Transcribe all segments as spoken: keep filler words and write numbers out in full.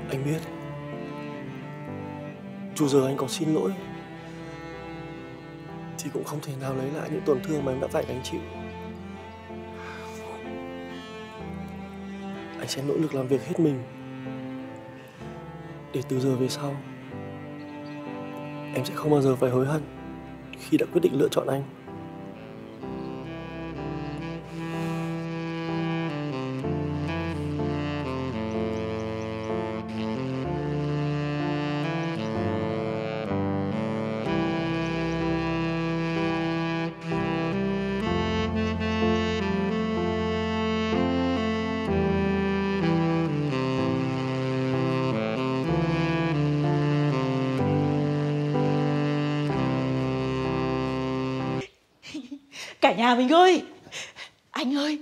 Anh biết. Dù giờ anh có xin lỗi thì cũng không thể nào lấy lại những tổn thương mà em đã phải gánh chịu. Anh sẽ nỗ lực làm việc hết mình để từ giờ về sau em sẽ không bao giờ phải hối hận khi đã quyết định lựa chọn anh. Cả nhà mình ơi! Anh ơi!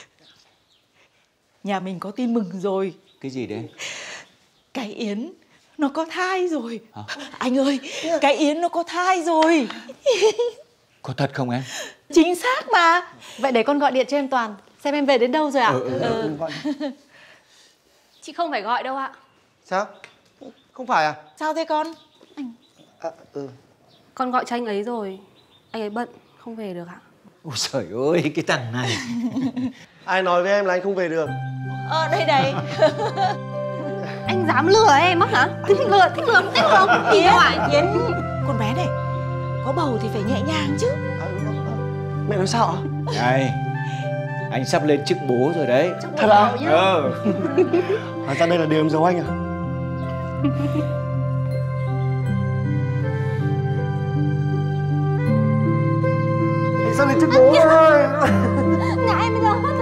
Nhà mình có tin mừng rồi. Cái gì đấy? Cái Yến nó có thai rồi. Hả? Anh ơi! Cái Yến nó có thai rồi. Có thật không em? Chính xác mà. Vậy để con gọi điện cho em Toàn xem em về đến đâu rồi ạ. Ừ, ừ, ừ. Ừ. Chị không phải gọi đâu ạ. Sao? Không phải à? Sao thế con? À, ừ. Con gọi cho anh ấy rồi. Anh ấy bận, không về được ạ. Ôi trời ơi, cái thằng này. Ai nói với em là anh không về được? Ờ, đây này. Anh dám lừa em á hả? Thích lừa, thích lừa, thích không? Yến, Yến, con bé này, có bầu thì phải nhẹ nhàng chứ. À, mẹ nói sao ạ? Này, anh sắp lên chức bố rồi đấy. Thật à? Ờ. Hóa ra đây là điều em giấu anh à? Anh sắp lên chức bố rồi. Nhà em bây giờ